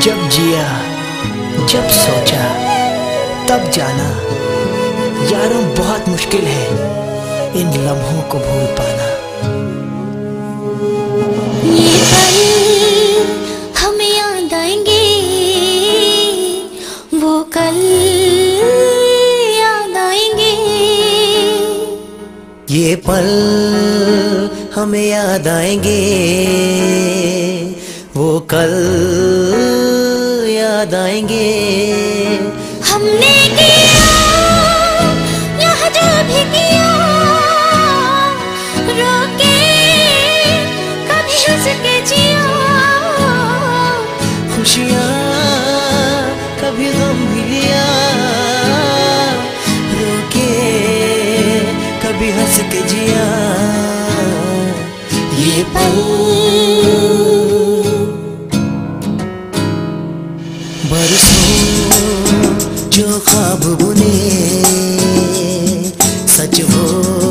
जब जिया, जब सोचा, तब जाना, यारों बहुत मुश्किल है इन लम्हों को भूल पाना। ये पल हमें याद आएंगे, वो कल याद आएंगे। ये पल हमें याद आएंगे, वो कल याद आएंगे। हमने किया यहाँ जो भी किया, रोके कभी हंस के जिया। खुशियाँ कभी गम भी लिया, रोके कभी हंस के जिया। ये पल बरसों जो ख्वाब बुने सच हो